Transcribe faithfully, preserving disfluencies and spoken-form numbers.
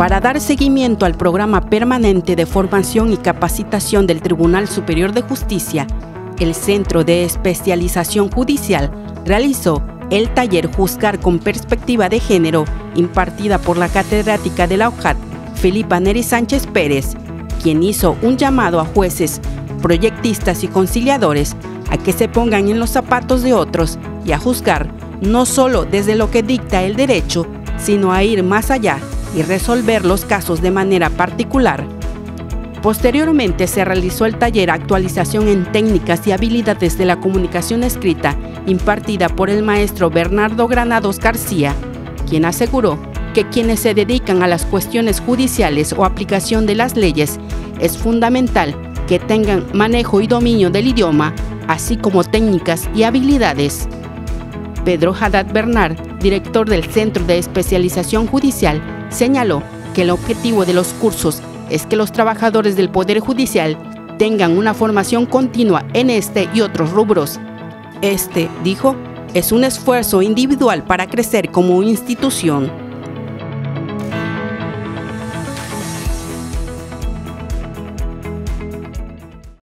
Para dar seguimiento al programa permanente de formación y capacitación del Tribunal Superior de Justicia, el Centro de Especialización Judicial realizó el taller Juzgar con Perspectiva de Género, impartida por la catedrática de la U J A T, Felipa Neri Sánchez Pérez, quien hizo un llamado a jueces, proyectistas y conciliadores a que se pongan en los zapatos de otros y a juzgar no solo desde lo que dicta el derecho, sino a ir más allá y resolver los casos de manera particular. Posteriormente se realizó el taller Actualización en Técnicas y Habilidades de la Comunicación Escrita, impartida por el maestro Bernardo Granados García, quien aseguró que quienes se dedican a las cuestiones judiciales o aplicación de las leyes es fundamental que tengan manejo y dominio del idioma, así como técnicas y habilidades. Pedro Haddad Bernard, director del Centro de Especialización Judicial, señaló que el objetivo de los cursos es que los trabajadores del Poder Judicial tengan una formación continua en este y otros rubros. Este, dijo, es un esfuerzo individual para crecer como institución.